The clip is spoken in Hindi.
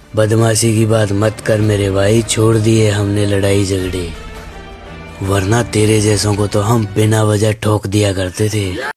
बदमाशी की बात मत कर मेरे भाई, छोड़ दिए हमने लड़ाई झगड़े, वरना तेरे जैसों को तो हम बिना वजह ठोक दिया करते थे।